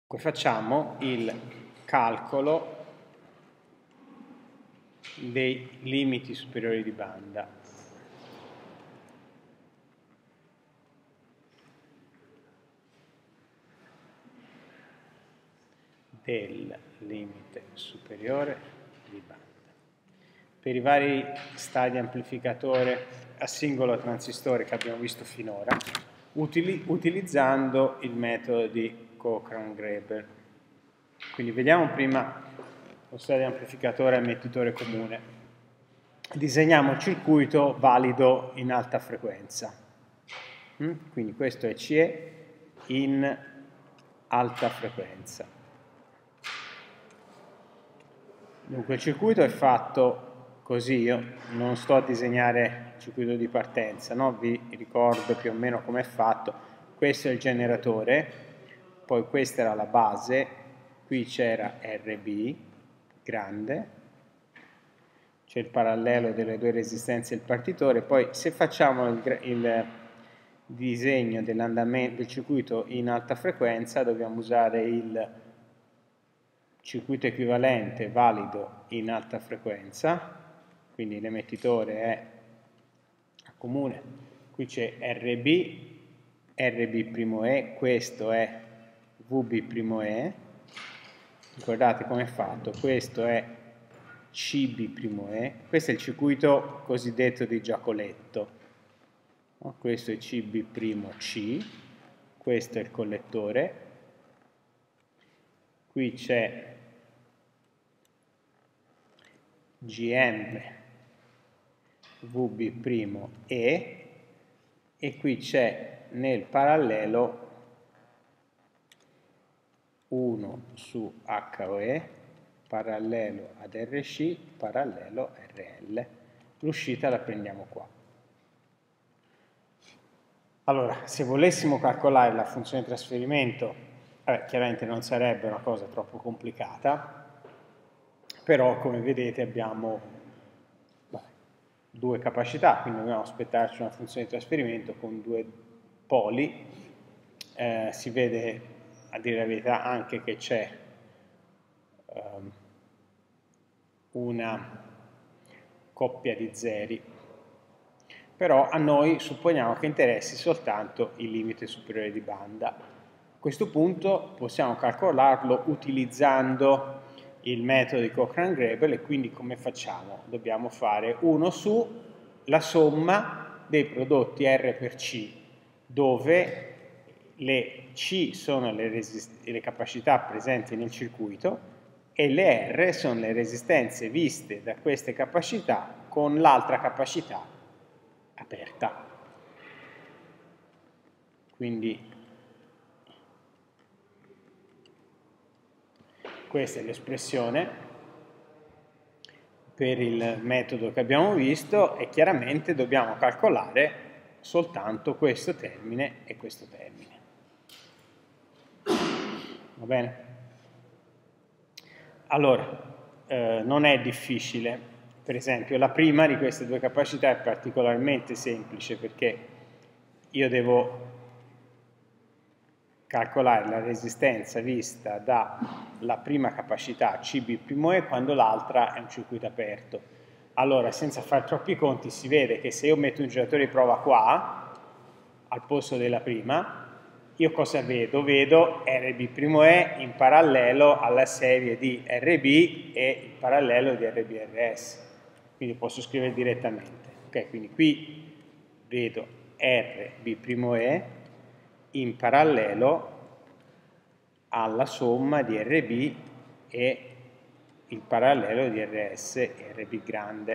Facciamo il calcolo dei limiti superiori di banda. Del limite superiore di banda. Per i vari stadi amplificatore a singolo transistore che abbiamo visto finora, utilizzando il metodo di Cochran-Grebel. Quindi vediamo prima lo stadio amplificatore a emettitore comune. Disegniamo il circuito valido in alta frequenza. Quindi questo è CE in alta frequenza. Dunque il circuito è fatto così, io non sto a disegnare il circuito di partenza, no? Vi ricordo più o meno com'è fatto. Questo è il generatore, poi questa era la base, qui c'era RB grande, c'è il parallelo delle due resistenze del partitore, poi se facciamo il disegno dell'andamento del circuito in alta frequenza dobbiamo usare il circuito equivalente valido in alta frequenza, quindi l'emettitore è a comune, qui c'è RB', questo è VB', ricordate come è fatto, questo è CB', questo è il circuito cosiddetto di Giacoletto, questo è CB', questo è il collettore, qui c'è GM VB', e qui c'è nel parallelo 1 su HOE, parallelo ad RC, parallelo RL. L'uscita la prendiamo qua. Allora, se volessimo calcolare la funzione di trasferimento, chiaramente non sarebbe una cosa troppo complicata, però come vedete abbiamo due capacità, quindi dobbiamo aspettarci una funzione di trasferimento con due poli. Si vede, a dire la verità, anche che c'è una coppia di zeri, però a noi supponiamo che interessi soltanto il limite superiore di banda. A questo punto possiamo calcolarlo utilizzando il metodo di Cochran-Grebel, e quindi come facciamo? Dobbiamo fare 1 su la somma dei prodotti R per C, dove le C sono le capacità presenti nel circuito e le R sono le resistenze viste da queste capacità con l'altra capacità aperta. Quindi questa è l'espressione per il metodo che abbiamo visto, e chiaramente dobbiamo calcolare soltanto questo termine e questo termine. Va bene? Allora, non è difficile. Per esempio, la prima di queste due capacità è particolarmente semplice, perché io devo calcolare la resistenza vista dalla prima capacità CB', quando l'altra è un circuito aperto. Allora, senza fare troppi conti, si vede che se io metto un generatore di prova qua, al posto della prima, io cosa vedo? Vedo RB', in parallelo alla serie di RB e il parallelo di RB-RS. Quindi posso scrivere direttamente. Ok, quindi qui vedo RB', in parallelo alla somma di RB e il parallelo di RS e RB grande.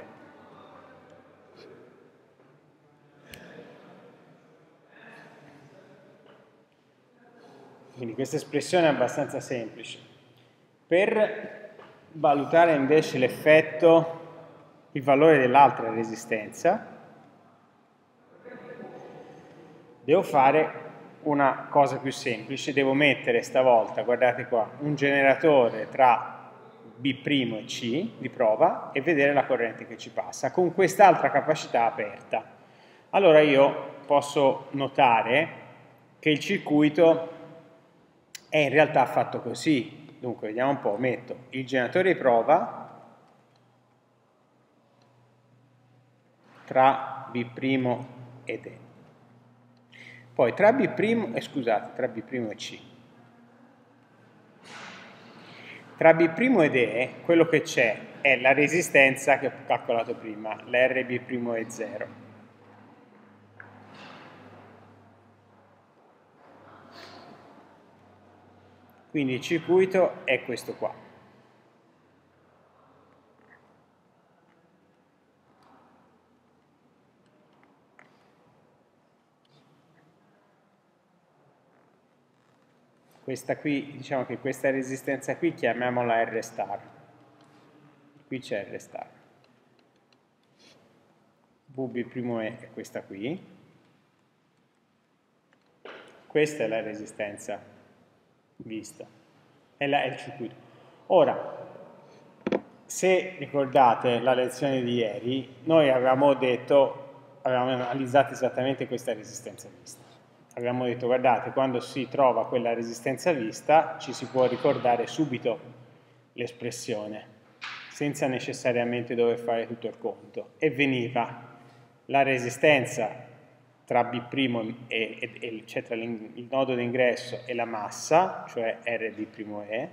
Quindi questa espressione è abbastanza semplice. Per valutare invece l'effetto, il valore dell'altra resistenza, devo fare una cosa più semplice, devo mettere stavolta, guardate qua, un generatore tra B' e C di prova e vedere la corrente che ci passa, con quest'altra capacità aperta. Allora io posso notare che il circuito è in realtà fatto così. Dunque, vediamo un po', metto il generatore di prova tra B' ed E. Poi tra B', scusate, tra B' e C. Tra B' ed E, quello che c'è è la resistenza che ho calcolato prima, l'Rb'(E0). Quindi il circuito è questo qua. Questa qui, diciamo che questa resistenza qui chiamiamola R star. Qui c'è R star. VB' è questa qui. Questa è la resistenza vista. È il circuito. Ora, se ricordate la lezione di ieri, noi avevamo analizzato esattamente questa resistenza vista. Abbiamo detto, guardate, quando si trova quella resistenza vista, ci si può ricordare subito l'espressione, senza necessariamente dover fare tutto il conto. E veniva la resistenza tra B' cioè tra il nodo d'ingresso e la massa, cioè Rb',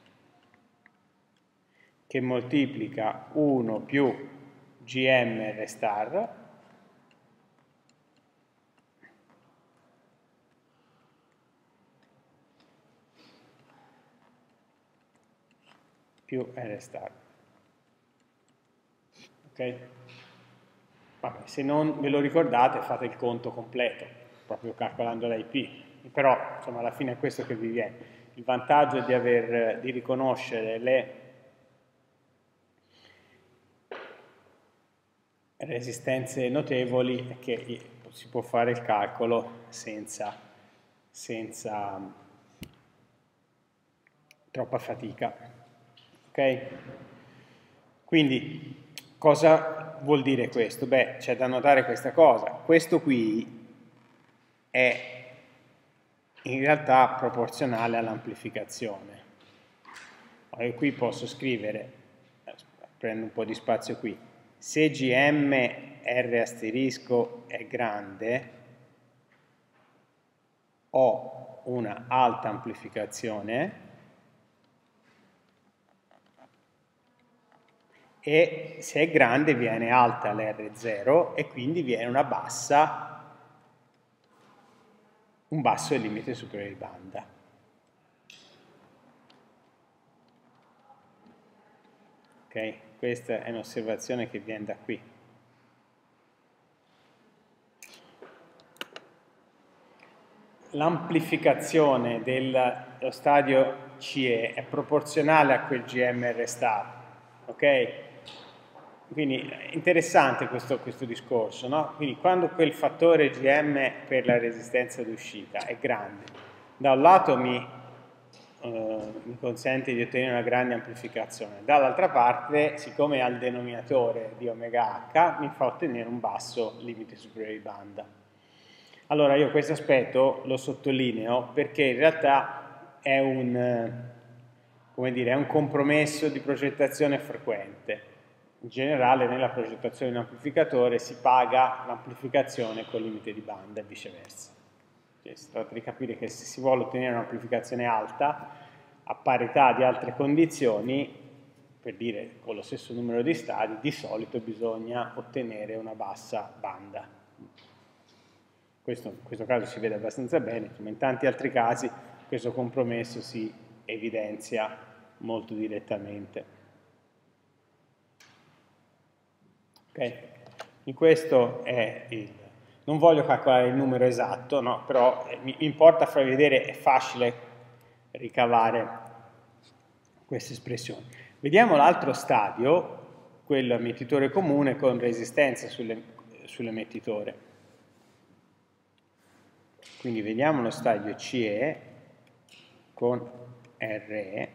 che moltiplica 1 più GM R star più R star. Ok? Vabbè, se non ve lo ricordate fate il conto completo, proprio calcolando l'IP. Però, insomma, alla fine è questo che vi viene. Il vantaggio di riconoscere le resistenze notevoli è che si può fare il calcolo senza troppa fatica. Ok? Quindi, cosa vuol dire questo? Beh, c'è da notare questa cosa. Questo qui è in realtà proporzionale all'amplificazione. Io qui posso scrivere, prendo un po' di spazio qui, se GM R asterisco è grande, ho una alta amplificazione e se è grande viene alta l'R0 e quindi viene un basso limite superiore di banda. Ok? Questa è un'osservazione che viene da qui. L'amplificazione dello stadio CE è proporzionale a quel GMR star, ok? Quindi è interessante questo discorso, no? Quindi quando quel fattore GM per la resistenza d'uscita è grande, da un lato mi consente di ottenere una grande amplificazione, dall'altra parte, siccome al denominatore di omega h, mi fa ottenere un basso limite superiore di banda. Allora io questo aspetto lo sottolineo perché in realtà è come dire, è un compromesso di progettazione frequente. In generale nella progettazione di un amplificatore si paga l'amplificazione col limite di banda e viceversa. Cioè, si tratta di capire che se si vuole ottenere un'amplificazione alta a parità di altre condizioni, per dire con lo stesso numero di stadi, di solito bisogna ottenere una bassa banda. In questo caso si vede abbastanza bene, ma in tanti altri casi questo compromesso si evidenzia molto direttamente. Ok? In questo è non voglio calcolare il numero esatto, no? Però mi importa farvi vedere, è facile ricavare queste espressioni. Vediamo l'altro stadio, quello emettitore comune con resistenza sull'emettitore. Quindi vediamo lo stadio CE con RE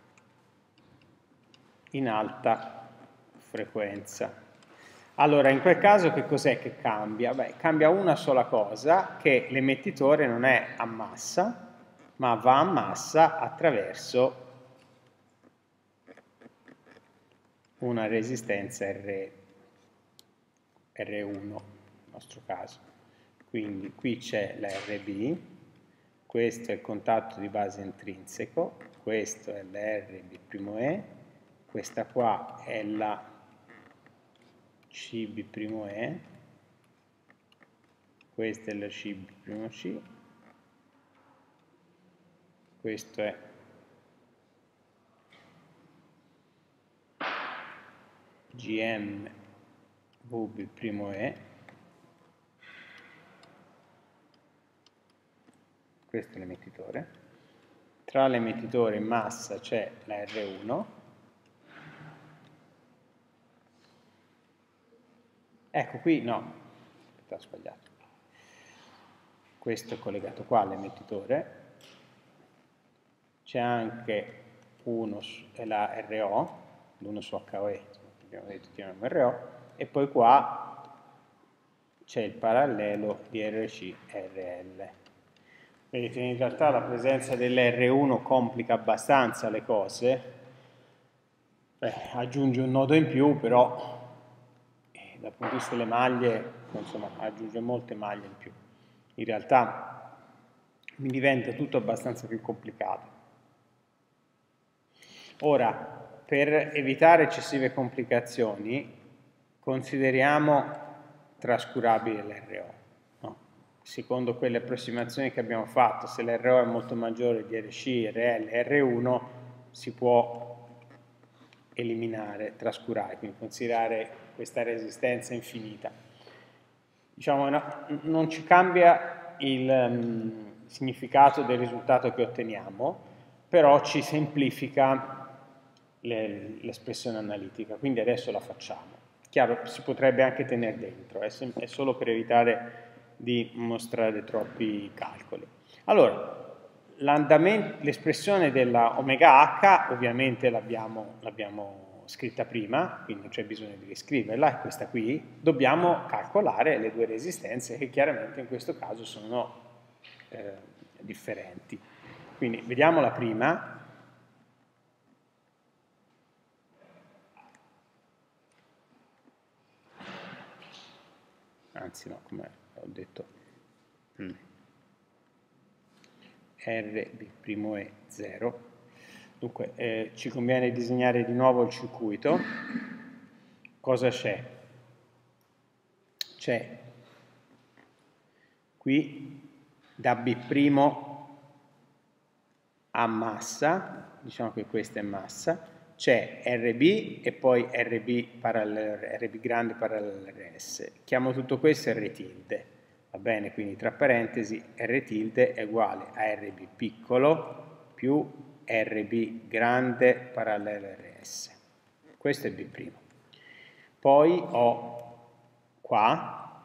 in alta frequenza. Allora, in quel caso che cos'è che cambia? Beh, cambia una sola cosa, che l'emettitore non è a massa, ma va a massa attraverso una resistenza R1, nel nostro caso. Quindi qui c'è la RB, questo è il contatto di base intrinseco, questo è la RB', questa qua è la CB', questa è la CB', questo è GM VB', questo è l'emettitore, tra l'emettitore e massa c'è la R1, ecco qui no, ho sbagliato, questo è collegato qua all'emettitore, c'è anche uno la RO, l'uno su HOE, abbiamo detto chiamiamo RO, e poi qua c'è il parallelo di RC-RL. Vedete, in realtà la presenza dell'R1 complica abbastanza le cose, aggiunge un nodo in più, però dal punto di vista delle maglie, insomma, aggiunge molte maglie in più. In realtà mi diventa tutto abbastanza più complicato. Ora, per evitare eccessive complicazioni, consideriamo trascurabile l'RO. No? Secondo quelle approssimazioni che abbiamo fatto, se l'RO è molto maggiore di RC, RL e R1, si può eliminare, trascurare, quindi considerare questa resistenza infinita. Diciamo, non ci cambia il significato del risultato che otteniamo, però ci semplifica l'espressione analitica, quindi adesso la facciamo. Chiaro, si potrebbe anche tenere dentro, è solo per evitare di mostrare troppi calcoli. Allora, l'espressione della omega h ovviamente l'abbiamo scritta prima, quindi non c'è bisogno di riscriverla, è questa qui. Dobbiamo calcolare le due resistenze che chiaramente in questo caso sono differenti. Quindi vediamo la prima. Anzi no, come ho detto, RB' 0. Dunque, ci conviene disegnare di nuovo il circuito. Cosa c'è? C'è qui da B' a massa, diciamo che questa è massa, c'è RB e poi RB grande parallelo RS. Chiamo tutto questo R tilde, va bene? Quindi tra parentesi R tilde è uguale a RB piccolo più RB grande parallelo RS. Questo è B'. Poi ho qua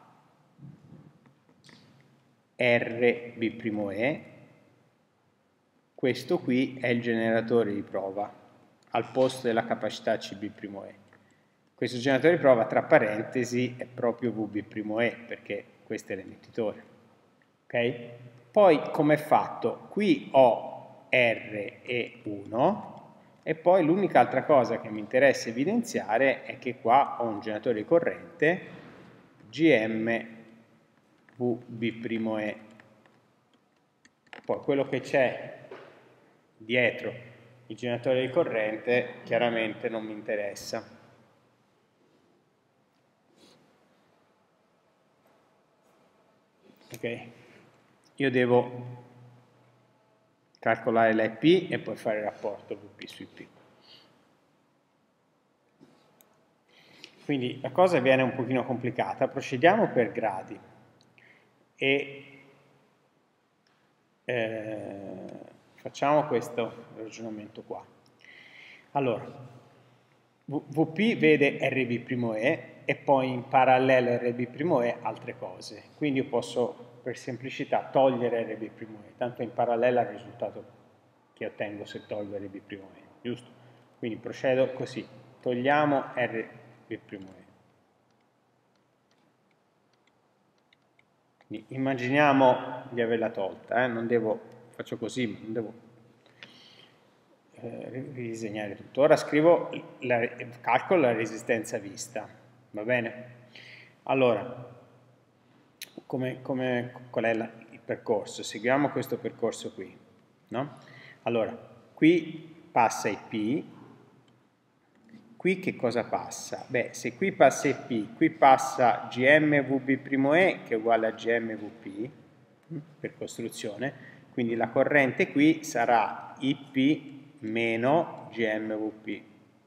RB', questo qui è il generatore di prova al posto della capacità CB'. Questo generatore di prova tra parentesi è proprio VB', perché questo è l'emettitore. Ok? Poi come è fatto? Qui ho R e 1 e poi l'unica altra cosa che mi interessa evidenziare è che qua ho un generatore di corrente GM VB'. Poi quello che c'è dietro il generatore di corrente chiaramente non mi interessa. Ok? Io devo calcolare la IP e poi fare il rapporto VP su IP. Quindi la cosa viene un pochino complicata, procediamo per gradi e facciamo questo ragionamento qua. Allora, VP vede RB', e poi in parallelo RB', altre cose. Quindi io posso, per semplicità, togliere RB', tanto in parallelo al risultato che ottengo se tolgo RB', giusto? Quindi procedo così, togliamo RB'. Quindi immaginiamo di averla tolta, non devo faccio così, ma non devo ridisegnare tutto. Ora scrivo, calcolo la resistenza vista, va bene? Allora, qual è il percorso? Seguiamo questo percorso qui, no? Allora, qui passa IP, qui che cosa passa? Beh, se qui passa IP, qui passa GMVB', che è uguale a GMVP, per costruzione, quindi la corrente qui sarà IP meno GMVP.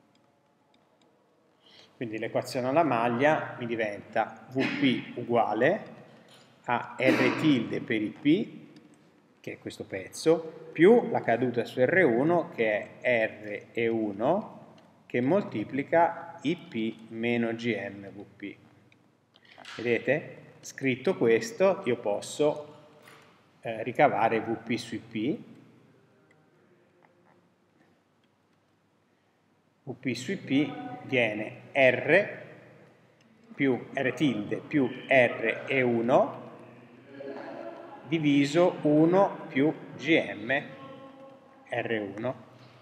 Quindi l'equazione alla maglia mi diventa VP uguale a R tilde per IP, che è questo pezzo, più la caduta su R1, che è RE1, che moltiplica IP meno GMVP. Vedete? Scritto questo, io posso ricavare VP su IP, VP su IP viene R più R tilde più RE1 diviso 1 più GM R1.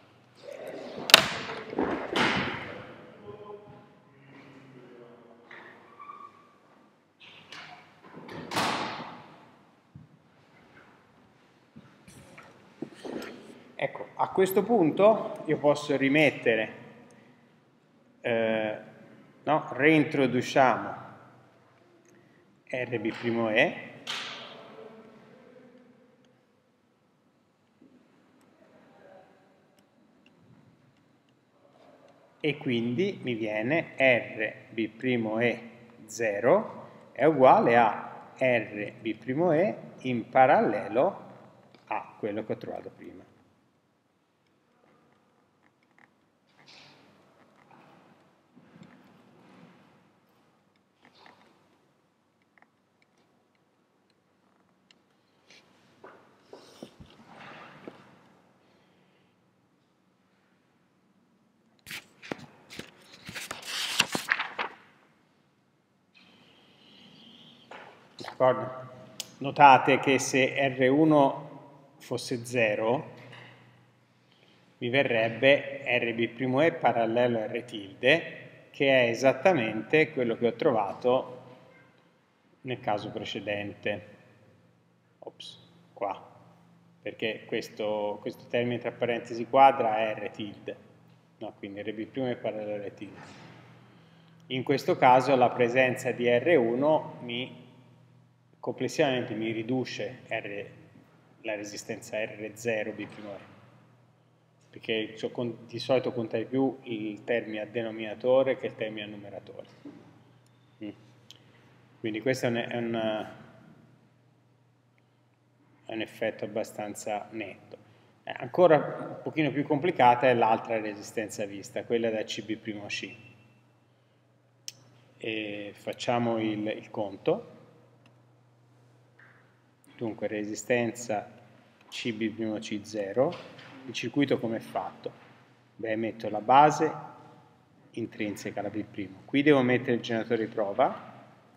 Ecco, a questo punto io posso rimettere, no, reintroduciamo RB', e quindi mi viene RB'0 è uguale a RB', in parallelo a quello che ho trovato prima. Notate che se R1 fosse 0, mi verrebbe RB', parallelo a R tilde, che è esattamente quello che ho trovato nel caso precedente. Ops, qua. Perché questo termine tra parentesi quadra è R tilde. No, quindi RB' parallelo a R tilde. In questo caso la presenza di R1 complessivamente mi riduce la resistenza R0 B', perché di solito conta di più il termine a denominatore che il termine a numeratore. Quindi questo è un effetto abbastanza netto. Ancora un pochino più complicata è l'altra resistenza vista, quella da CB''C. E facciamo il conto. Dunque resistenza CB''C0, il circuito come è fatto? Beh, metto la base intrinseca, la B', qui devo mettere il generatore di prova,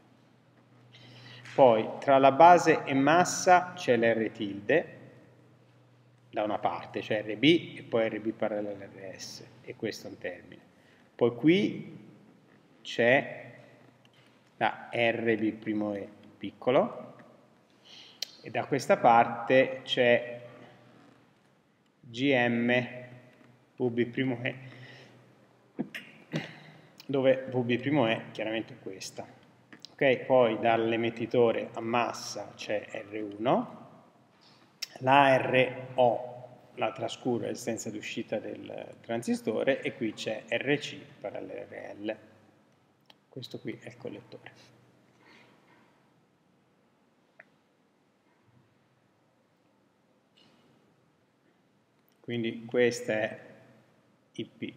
poi tra la base e massa c'è l'R tilde, da una parte, cioè RB e poi RB parallelo RS, e questo è un termine. Poi qui c'è la RB', piccolo, e da questa parte c'è GM VB', dove VB' chiaramente è questa. Ok, poi dall'emettitore a massa c'è R1, la RO, la trascuro, resistenza d'uscita del transistore, e qui c'è RC parallelo RL. Questo qui è il collettore. Quindi questa è IP.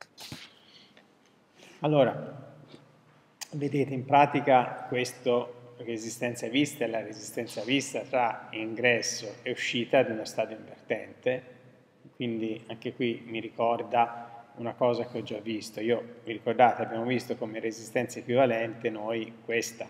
Allora, vedete in pratica questo resistenza vista è la resistenza vista tra ingresso e uscita di uno stadio invertente, quindi anche qui mi ricorda una cosa che ho già visto. Vi ricordate, abbiamo visto come resistenza equivalente noi questa.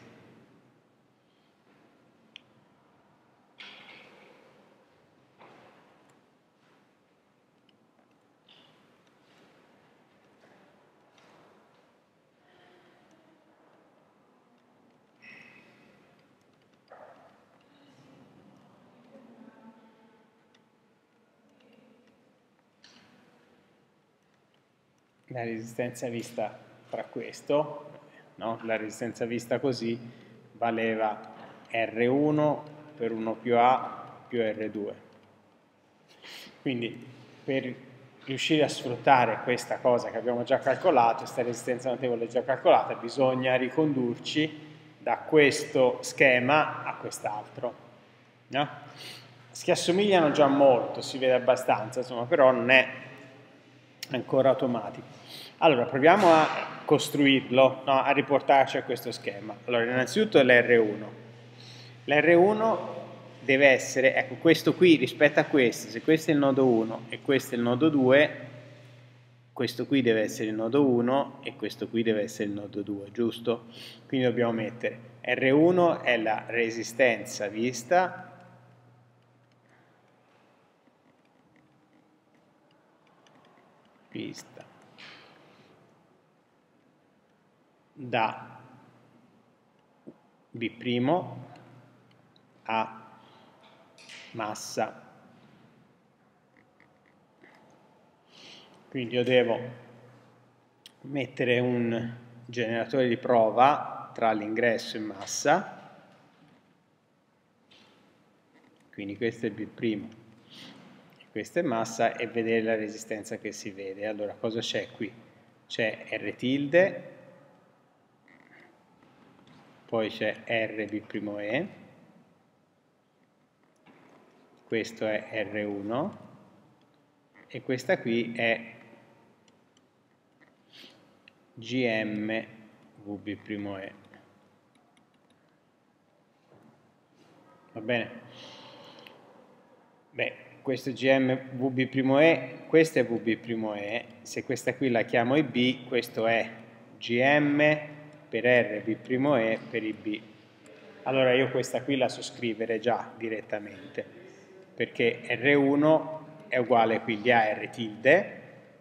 La resistenza vista tra questo, no? La resistenza vista così valeva R1 per 1 più A più R2. Quindi per riuscire a sfruttare questa cosa che abbiamo già calcolato, questa resistenza notevole già calcolata, bisogna ricondurci da questo schema a quest'altro. No? Si assomigliano già molto, si vede abbastanza, insomma, però non è ancora automatico. Allora, proviamo a costruirlo, no, a riportarci a questo schema. Allora, innanzitutto l'R1. L'R1 deve essere, ecco, questo qui rispetto a questo, se questo è il nodo 1 e questo è il nodo 2, questo qui deve essere il nodo 1 e questo qui deve essere il nodo 2, giusto? Quindi dobbiamo mettere R1 è la resistenza vista da B' a massa. Quindi io devo mettere un generatore di prova tra l'ingresso e massa, quindi questo è B', questa è massa, e vedere la resistenza che si vede. Allora, cosa c'è qui? C'è R tilde, poi c'è RB', questo è R1, e questa qui è GM-VB'. Va bene? Beh, questo GM-VB', questo è VB', se questa qui la chiamo IB, questo è GM per RB' per IB. Allora io questa qui la so scrivere già direttamente, perché R1 è uguale quindi a R tilde,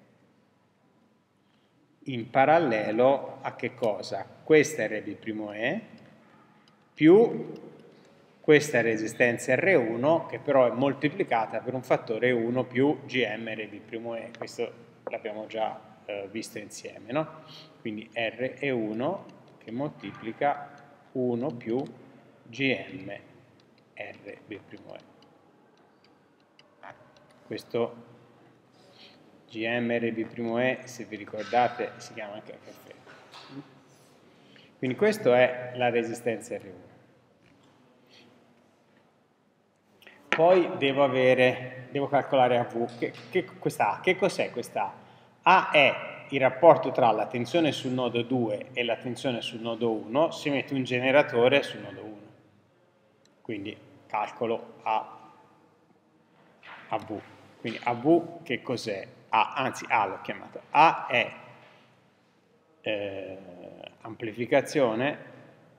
in parallelo a che cosa? Questa è RB' più questa è resistenza R1 che però è moltiplicata per un fattore 1 più GM RB', questo l'abbiamo già visto insieme, no? Quindi R è 1 che moltiplica 1 più GM RB'. Questo GM-RB', se vi ricordate, si chiama anche caffè. Quindi questa è la resistenza R1. Poi devo calcolare AV. Questa A, che cos'è questa A? A è il rapporto tra la tensione sul nodo 2 e la tensione sul nodo 1, si mette un generatore sul nodo 1. Quindi calcolo AV. Quindi AV che cos'è? Anzi A l'ho chiamato. A è amplificazione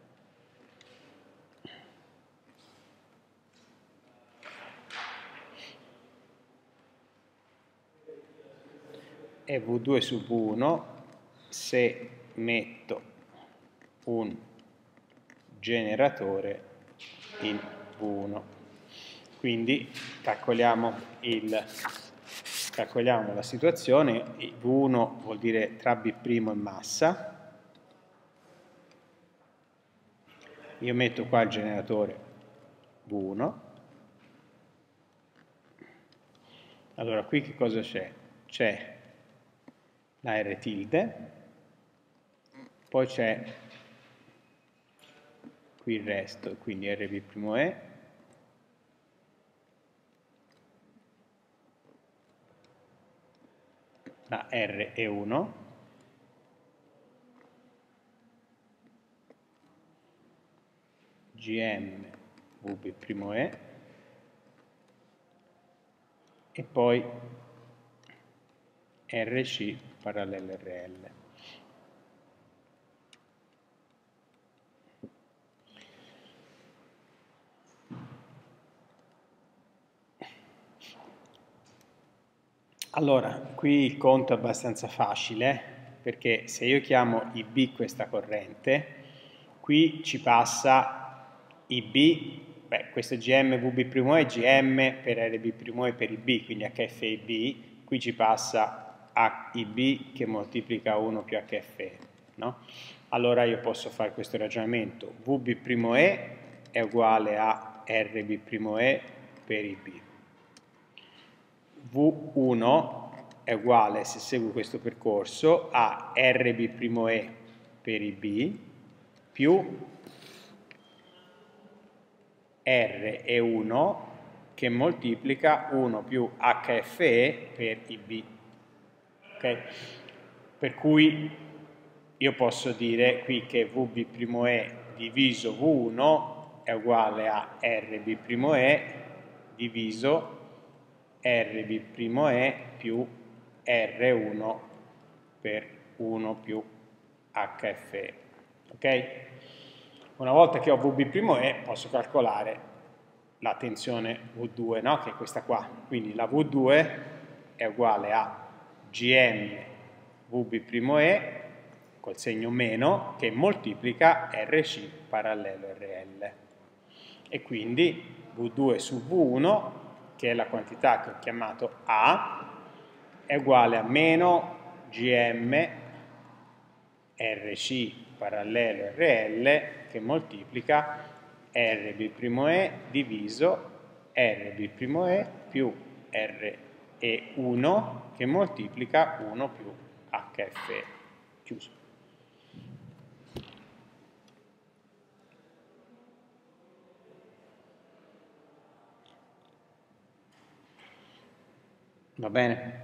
e V2 su V1 se metto un generatore in V1. Quindi calcoliamo la situazione. V1 vuol dire tra B' e massa. Io metto qua il generatore V1. Allora, qui che cosa c'è? C'è la R tilde, poi c'è qui il resto, quindi RB', la R è 1, GM VB', e poi RC parallelo RL. Allora, qui il conto è abbastanza facile, perché se io chiamo IB questa corrente, qui ci passa IB, beh, questo GM VB' è GM per RB' e per IB, quindi HFIB, qui ci passa HIB che moltiplica 1 più HFE, no? Allora io posso fare questo ragionamento, VB' è uguale a RB' per IB. V1 è uguale, se seguo questo percorso, a RB' per IB più RE1 che moltiplica 1 più HFE per IB. Okay? Per cui io posso dire qui che VB' diviso V1 è uguale a RB' diviso RB' più R1 per 1 più HFE. Ok? Una volta che ho VB' posso calcolare la tensione V2, no? Che è questa qua. Quindi la V2 è uguale a GM VB' col segno meno che moltiplica RC parallelo RL. E quindi V2 su V1, che è la quantità che ho chiamato A, è uguale a meno GM RC parallelo RL che moltiplica RB' diviso RB' più RE1 che moltiplica 1 più HF chiuso. Va bene?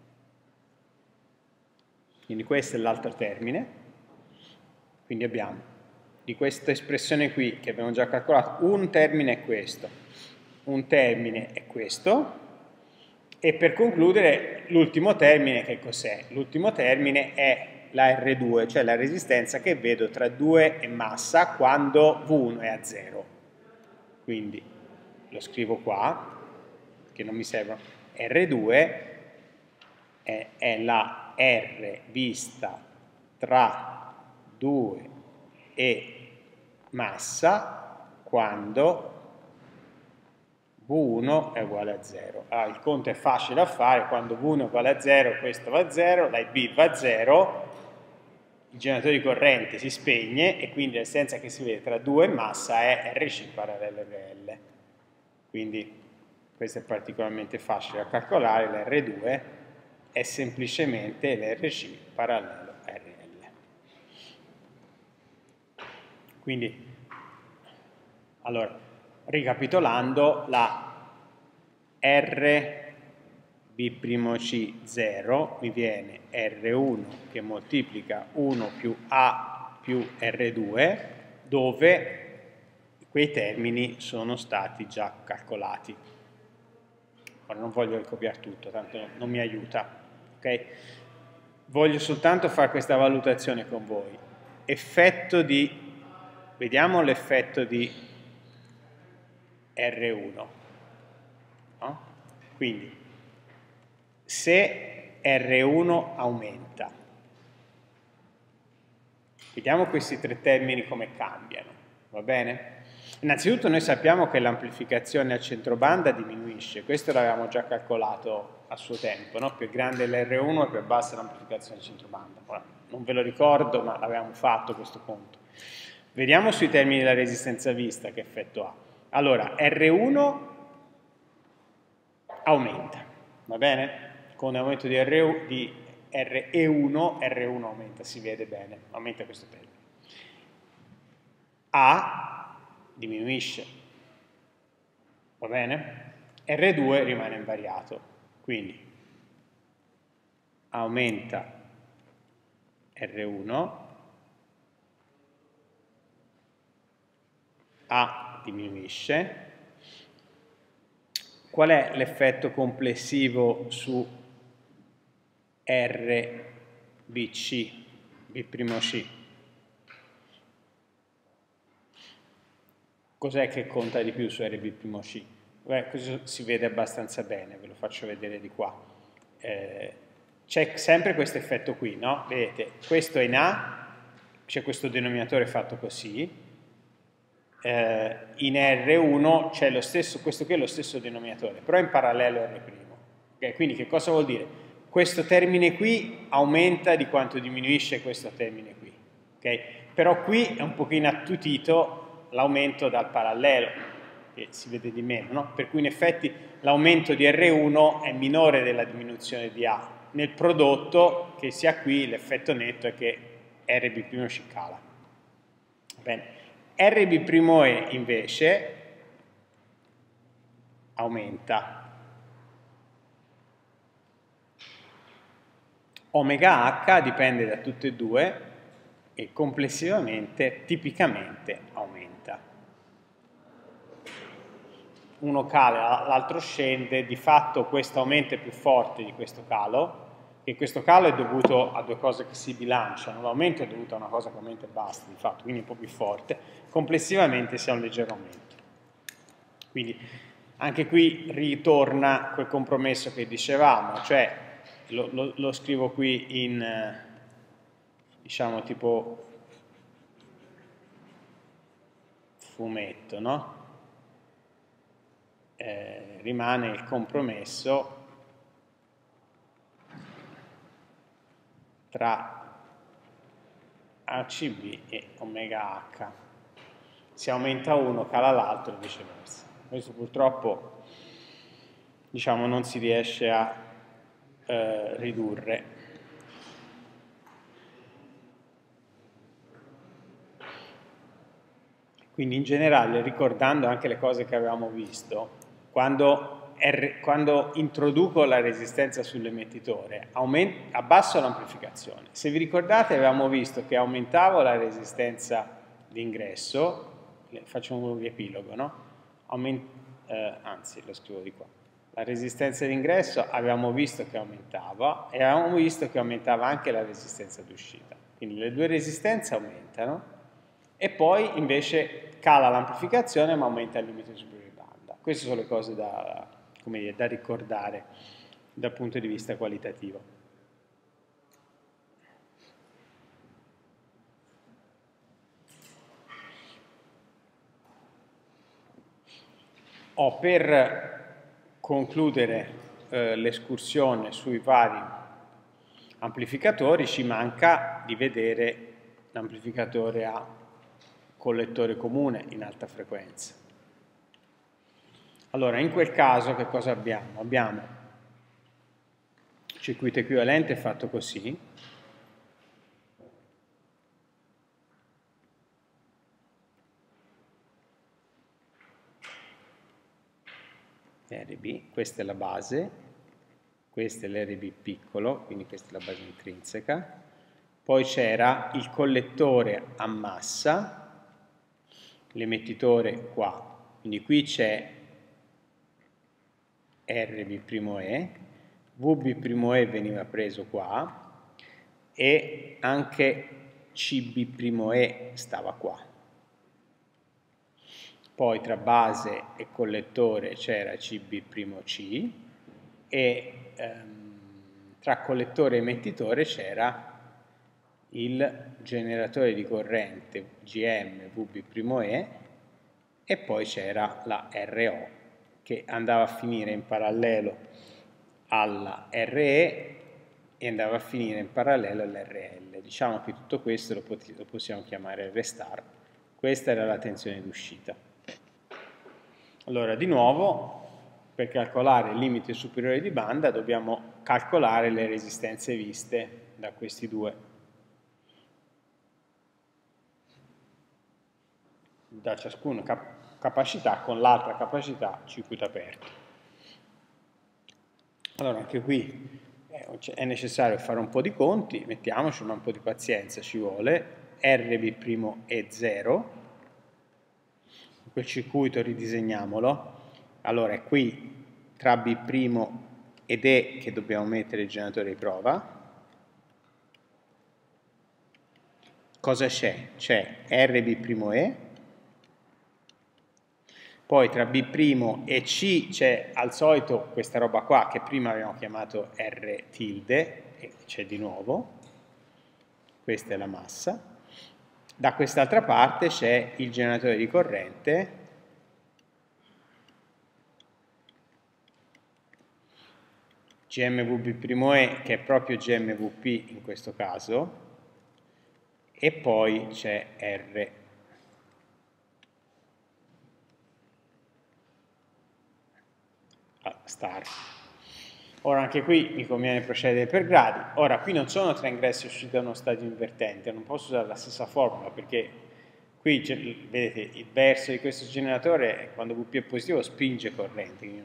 Quindi questo è l'altro termine. Quindi abbiamo di questa espressione qui che abbiamo già calcolato, un termine è questo, un termine è questo, e per concludere l'ultimo termine che cos'è? L'ultimo termine è la R2, cioè la resistenza che vedo tra 2 e massa quando V1 è a 0. Quindi lo scrivo qua, che non mi serve. R2 è la R vista tra 2 e massa quando V1 è uguale a 0. Allora, il conto è facile da fare, quando V1 è uguale a 0 questo va a 0, la IB va a 0, il generatore di corrente si spegne e quindi la distanza che si vede tra 2 e massa è RC parallelo RL. Quindi questo è particolarmente facile da calcolare, l'R2 è semplicemente l'RC parallelo RL. Quindi, allora, ricapitolando, la RB'0 mi viene R1 che moltiplica 1 più A più R2, dove quei termini sono stati già calcolati. Ora non voglio ricopiare tutto, tanto non mi aiuta. Okay? Voglio soltanto fare questa valutazione con voi. Effetto di, vediamo l'effetto di R1. No? Quindi, se R1 aumenta, vediamo questi tre termini come cambiano, va bene? Innanzitutto noi sappiamo che l'amplificazione a centrobanda diminuisce, questo l'avevamo già calcolato a suo tempo, no? Più è grande l'R1 e più è bassa l'amplificazione a centrobanda. Ora, non ve lo ricordo, ma l'avevamo fatto questo conto. Vediamo sui termini della resistenza vista che effetto ha. Allora, R1 aumenta, va bene? Con aumento di RE1, R1 aumenta, si vede bene, aumenta questo termine. A diminuisce, va bene? R2 rimane invariato, quindi aumenta R1, A diminuisce. Qual è l'effetto complessivo su RBC, B'C? Cos'è che conta di più su RB'C? Beh, questo si vede abbastanza bene, ve lo faccio vedere di qua. C'è sempre questo effetto qui, no? Vedete, questo è in A, c'è questo denominatore fatto così, in R1 c'è lo stesso, questo qui è lo stesso denominatore, però in parallelo R'. Okay? Quindi che cosa vuol dire? Questo termine qui aumenta di quanto diminuisce questo termine qui. Okay? Però qui è un pochino attutito l'aumento dal parallelo, che si vede di meno, no? Per cui in effetti l'aumento di R1 è minore della diminuzione di A. Nel prodotto che si ha qui l'effetto netto è che RB' cala. Bene. RB' invece aumenta. Omega H dipende da tutte e due e complessivamente, tipicamente, aumenta. Uno cala, l'altro scende, di fatto questo aumento è più forte di questo calo, e questo calo è dovuto a due cose che si bilanciano, l'aumento è dovuto a una cosa che aumenta e basta, di fatto, quindi un po' più forte, complessivamente si ha un leggero aumento. Quindi anche qui ritorna quel compromesso che dicevamo, cioè lo scrivo qui in, diciamo, tipo fumetto, no? Rimane il compromesso tra ACB e omega H. Se aumenta uno, cala l'altro e viceversa. Questo purtroppo, diciamo, non si riesce a ridurre. Quindi in generale, ricordando anche le cose che avevamo visto, quando introduco la resistenza sull'emettitore, abbasso l'amplificazione. Se vi ricordate avevamo visto che aumentavo la resistenza d'ingresso, faccio un riepilogo, no? Anzi, lo scrivo di qua. La resistenza d'ingresso avevamo visto che aumentava e avevamo visto che aumentava anche la resistenza d'uscita. Quindi le due resistenze aumentano e poi invece cala l'amplificazione ma aumenta il limite superiore di banda. Queste sono le cose da ricordare dal punto di vista qualitativo. Per concludere l'escursione sui vari amplificatori ci manca di vedere l'amplificatore a collettore comune in alta frequenza. Allora, in quel caso che cosa abbiamo? Abbiamo il circuito equivalente fatto così, RB, questa è la base, questa è l'RB piccolo, quindi questa è la base intrinseca, poi c'era il collettore a massa, l'emettitore qua, quindi qui c'è RB', VB', veniva preso qua e anche CB', stava qua. Poi tra base e collettore c'era CB', e tra collettore e emettitore c'era il generatore di corrente GM VB', e poi c'era la RO che andava a finire in parallelo alla RE e andava a finire in parallelo all'RL. Diciamo che tutto questo lo possiamo chiamare R star. Questa era la tensione d'uscita. Allora, di nuovo, per calcolare il limite superiore di banda dobbiamo calcolare le resistenze viste da questi due. Da ciascuna capacità con l'altra capacità circuito aperto. Allora, anche qui è necessario fare un po' di conti, mettiamoci, ma un po' di pazienza ci vuole. RB' è 0, quel circuito ridisegniamolo. Allora è qui tra B' ed E che dobbiamo mettere il generatore di prova. Cosa c'è? C'è RB', poi tra B' e C c'è al solito questa roba qua che prima abbiamo chiamato R tilde, e c'è di nuovo, questa è la massa. Da quest'altra parte c'è il generatore di corrente GMVB', che è proprio GMVP in questo caso, e poi c'è R star. Ora anche qui mi conviene procedere per gradi. Ora qui non sono tra ingressi e uscite da uno stadio invertente, non posso usare la stessa formula perché qui vedete il verso di questo generatore quando VP è positivo spinge corrente, quindi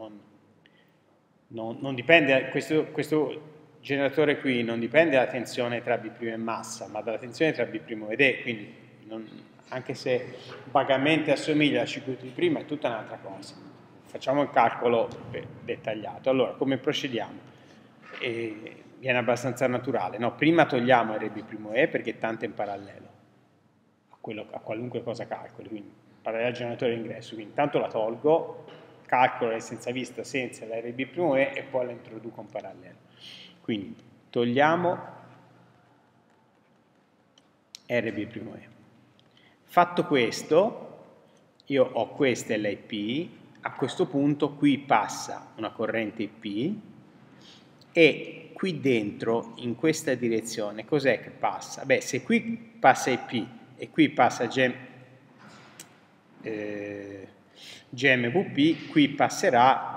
non dipende, questo generatore qui non dipende dalla tensione tra B' e massa, ma dalla tensione tra B' ed E, quindi anche se vagamente assomiglia al circuito di prima è tutta un'altra cosa. Facciamo il calcolo dettagliato. Allora, come procediamo? Viene abbastanza naturale. No, prima togliamo RB', perché tanto è in parallelo a qualunque cosa calcoli, quindi parallelo al generatore d'ingresso. Quindi intanto la tolgo, calcolo la senza vista senza la RB', e poi la introduco in parallelo. Quindi togliamo RB'. Fatto questo, io ho questa LIP. A questo punto qui passa una corrente IP e qui dentro, in questa direzione, cos'è che passa? Beh, se qui passa IP e qui passa GMVP, qui passerà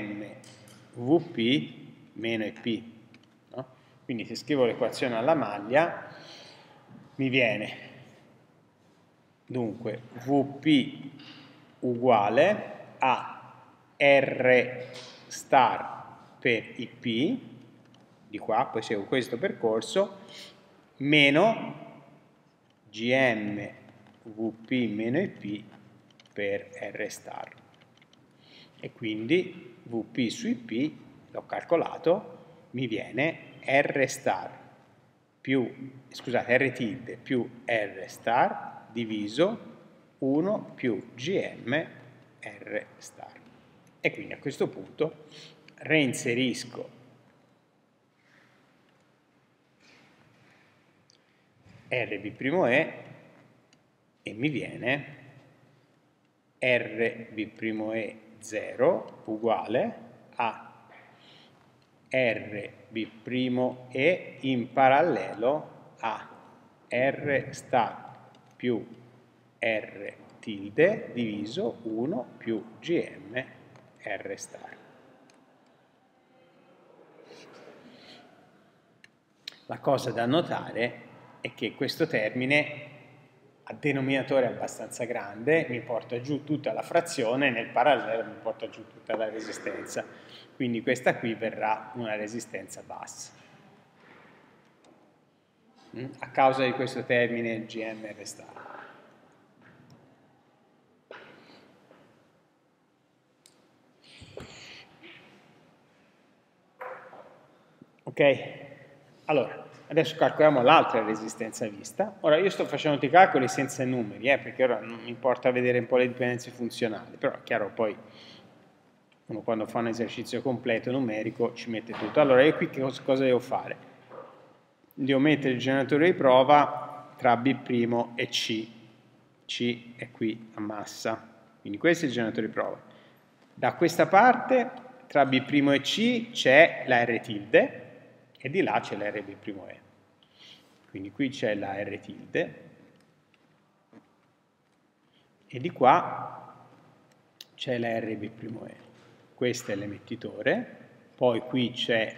GMVP meno IP. No? Quindi se scrivo l'equazione alla maglia, mi viene dunque VP uguale a R star per IP, di qua, poi seguo questo percorso, meno GM VP meno IP per R star. E quindi VP su IP, l'ho calcolato, mi viene R star più, scusate, R tilde più R star diviso 1 più GM R star. E quindi a questo punto reinserisco RB', e mi viene RB', 0 uguale a RB' in parallelo a R star più R tilde diviso 1 più GM R star. La cosa da notare è che questo termine a denominatore abbastanza grande mi porta giù tutta la frazione, nel parallelo mi porta giù tutta la resistenza, quindi questa qui verrà una resistenza bassa. A causa di questo termine GMR star. Ok? Allora, adesso calcoliamo l'altra resistenza vista. Ora io sto facendo i calcoli senza numeri, perché ora non mi importa vedere un po' le dipendenze funzionali, però è chiaro poi uno quando fa un esercizio completo numerico ci mette tutto. Allora io qui cosa devo fare? Devo mettere il generatore di prova tra B' e C. C è qui a massa, quindi questo è il generatore di prova. Da questa parte tra B' e C c'è la R tilde, e di là c'è la RB'. Quindi qui c'è la R tilde e di qua c'è la RB'. Questo è l'emettitore, poi qui c'è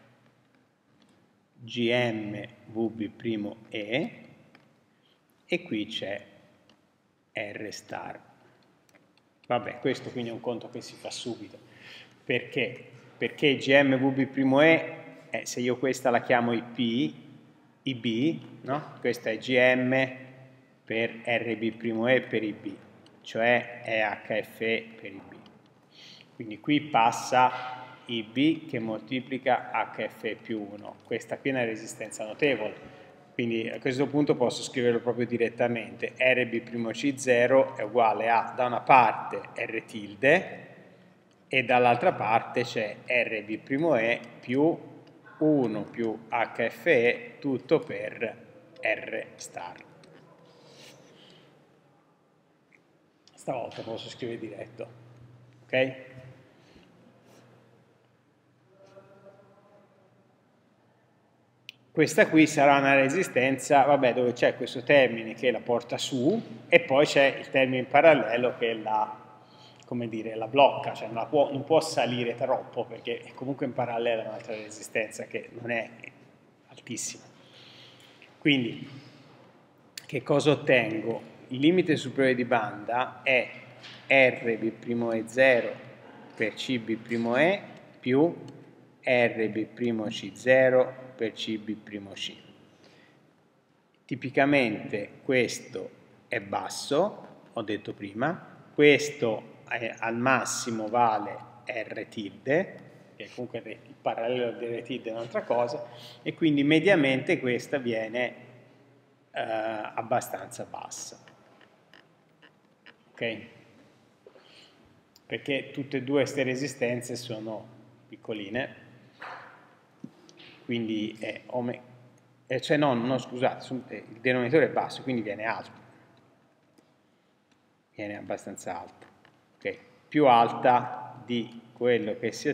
GMVB', e qui c'è R star. Vabbè, questo quindi è un conto che si fa subito. Perché? Perché GMVB', se io questa la chiamo IP, IB, no? Questa è GM per RB' per IB. cioè è HFE per IB. Quindi qui passa IB che moltiplica HFE più 1. Questa qui è una resistenza notevole. Quindi a questo punto posso scriverlo proprio direttamente. RB''C0 è uguale a, da una parte, R tilde, e dall'altra parte c'è RB''E più 1 più HFE tutto per R star. Stavolta posso scrivere diretto, ok? Questa qui sarà una resistenza, vabbè, dove c'è questo termine che la porta su e poi c'è il termine in parallelo che la, come dire, la blocca, cioè non può salire troppo perché è comunque in parallelo a un'altra resistenza che non è altissima. Quindi, che cosa ottengo? Il limite superiore di banda è RB''E0 per CB''E più RB''C0 per CB''C. Tipicamente questo è basso, ho detto prima, questo al massimo vale R tilde, che comunque il parallelo di R tilde è un'altra cosa, e quindi mediamente questa viene abbastanza bassa. Ok? Perché tutte e due queste resistenze sono piccoline, quindi è cioè no, scusate, il denominatore è basso, quindi viene alto, viene abbastanza alto, ok? Più alta di quello che si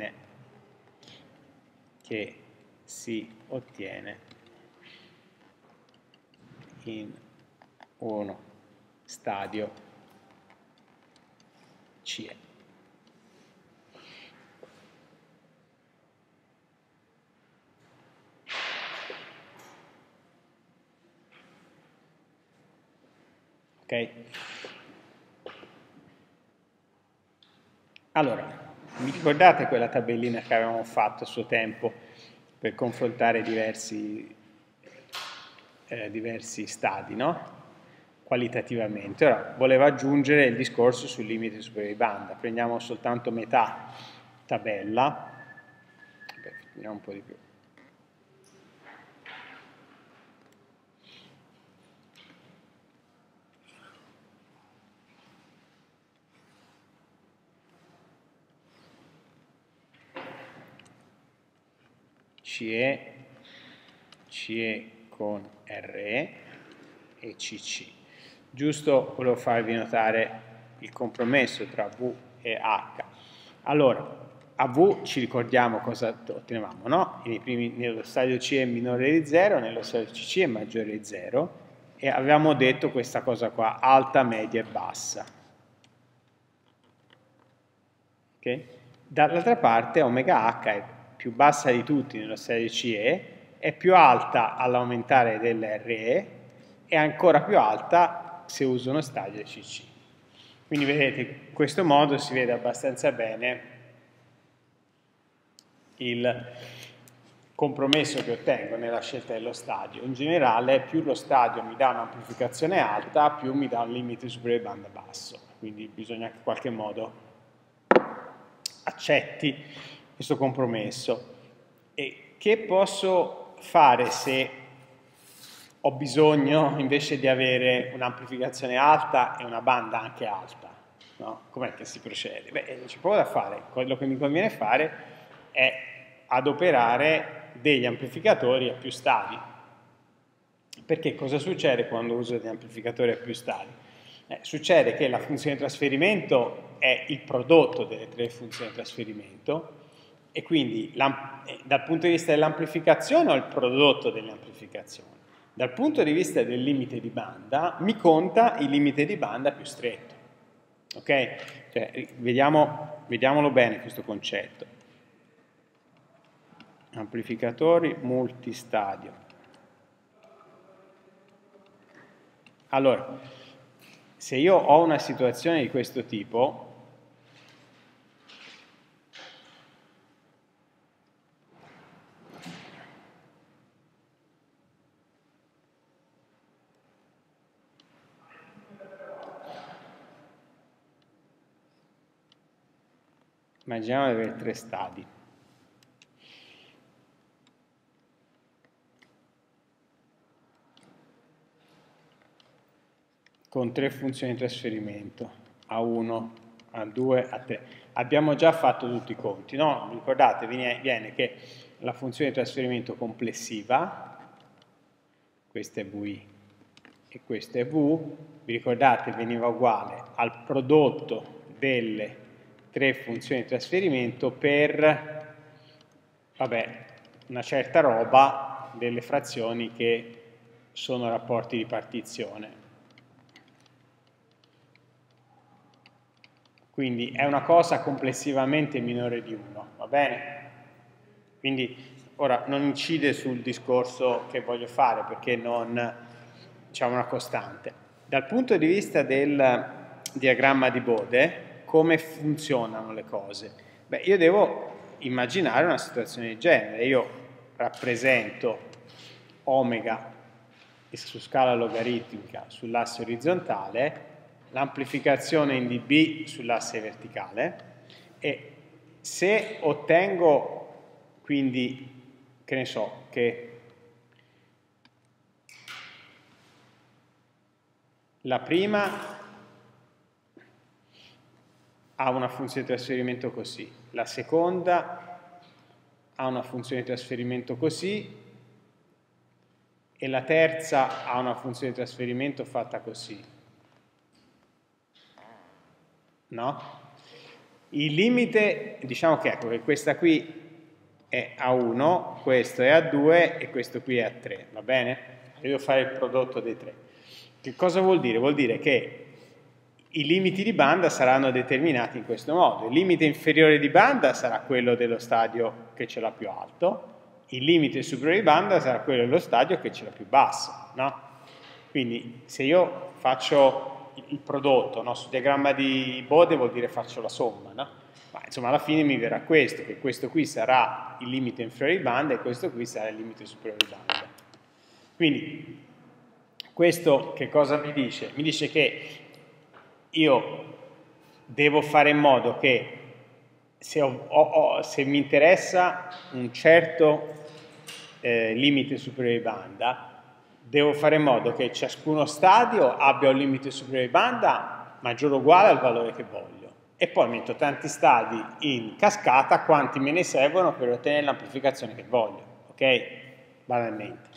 ottiene in uno stadio CE. Ok? Allora, mi ricordate quella tabellina che avevamo fatto a suo tempo per confrontare diversi stadi, no? Qualitativamente. Ora, volevo aggiungere il discorso sul limite superiore di banda. Prendiamo soltanto metà tabella. Vediamo un po' di più. CE con RE e CC. Giusto volevo farvi notare il compromesso tra V e H. Allora, a V ci ricordiamo cosa ottenevamo, no? Nello stadio C è minore di 0, nello stadio CC è maggiore di 0 e avevamo detto questa cosa qua, alta, media e bassa. Okay? Dall'altra parte omega H è più bassa di tutti nello stadio CE, è più alta all'aumentare dell'RE e ancora più alta se uso uno stadio CC. Quindi vedete, in questo modo si vede abbastanza bene il compromesso che ottengo nella scelta dello stadio. In generale, più lo stadio mi dà un'amplificazione alta, più mi dà un limite superiore di banda basso. Quindi bisogna che in qualche modo accetti questo compromesso. E che posso fare se ho bisogno invece di avere un'amplificazione alta e una banda anche alta? No? Com'è che si procede? Beh, c'è poco da fare. Quello che mi conviene fare è adoperare degli amplificatori a più stadi. Perché cosa succede quando uso degli amplificatori a più stadi? Succede che la funzione di trasferimento è il prodotto delle tre funzioni di trasferimento e quindi dal punto di vista dell'amplificazione ho il prodotto delle amplificazioni. Dal punto di vista del limite di banda mi conta il limite di banda più stretto. Ok? Cioè, vediamolo bene questo concetto. Amplificatori multistadio. Allora, se io ho una situazione di questo tipo, Immaginiamo di avere 3 stadi. Con 3 funzioni di trasferimento, A1, A2, A3. Abbiamo già fatto tutti i conti, no? Ricordate, viene che la funzione di trasferimento complessiva, questa è VI e questa è V, vi ricordate veniva uguale al prodotto delle 3 funzioni di trasferimento per, vabbè, una certa roba delle frazioni che sono rapporti di partizione. Quindi è una cosa complessivamente minore di 1, va bene? Quindi ora non incide sul discorso che voglio fare perché non, diciamo, una costante. Dal punto di vista del diagramma di Bode, come funzionano le cose? Beh, io devo immaginare una situazione di genere. Io rappresento omega su scala logaritmica sull'asse orizzontale, l'amplificazione in dB sull'asse verticale e se ottengo quindi, che ne so, che la prima ha una funzione di trasferimento così, la seconda ha una funzione di trasferimento così e la terza ha una funzione di trasferimento fatta così. No? Il limite, diciamo che ecco che questa qui è A1, questo è A2 e questo qui è A3, va bene? Io devo fare il prodotto dei 3. Che cosa vuol dire? Vuol dire che i limiti di banda saranno determinati in questo modo. Il limite inferiore di banda sarà quello dello stadio che ce l'ha più alto, il limite superiore di banda sarà quello dello stadio che ce l'ha più basso, no? Quindi se io faccio il prodotto, no? Sul diagramma di Bode vuol dire faccio la somma, no? Ma insomma alla fine mi verrà questo, che questo qui sarà il limite inferiore di banda e questo qui sarà il limite superiore di banda. Quindi questo che cosa mi dice? Mi dice che io devo fare in modo che se mi interessa un certo limite superiore di banda, devo fare in modo che ciascuno stadio abbia un limite superiore di banda maggiore o uguale al valore che voglio. E poi metto tanti stadi in cascata quanti me ne servono per ottenere l'amplificazione che voglio. Ok? Banalmente.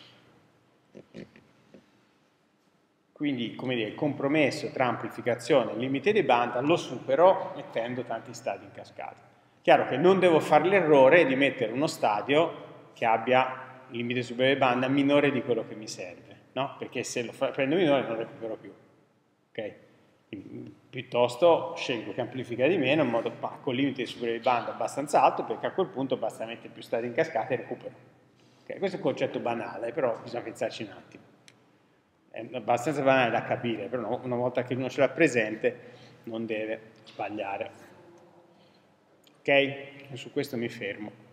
Quindi, come dire, il compromesso tra amplificazione e limite di banda lo supero mettendo tanti stadi in cascata. Chiaro che non devo fare l'errore di mettere uno stadio che abbia il limite superiore di banda minore di quello che mi serve, no? Perché se lo prendo minore non recupero più. Ok? Piuttosto scelgo che amplifica di meno in modo con limite superiore di banda abbastanza alto, perché a quel punto basta mettere più stadi in cascata e recupero. Okay? Questo è un concetto banale, però bisogna pensarci un attimo. È abbastanza banale da capire, però una volta che uno ce l'ha presente non deve sbagliare. Ok? Su questo mi fermo.